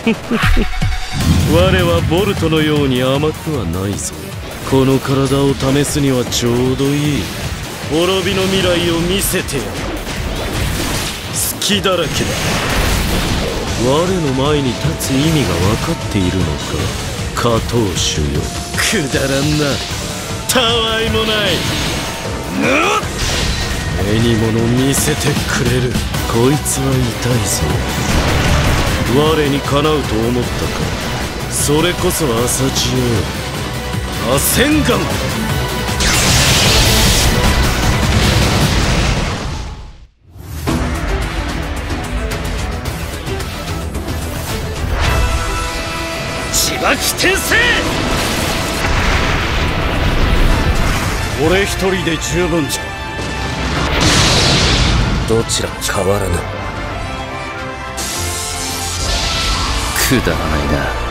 我はボルトのように甘くはないぞ。この体を試すにはちょうどいい。滅びの未来を見せてやる。隙だらけだ。我の前に立つ意味が分かっているのか、加藤主よ。くだらんな、たわいもない。目に物見せてくれる。こいつは痛いぞ。我にかなうと思ったか。それこそ浅知恵、アセンガン。千葉木転生。俺一人で十分じゃ。どちらも変わらぬ。くだらないな。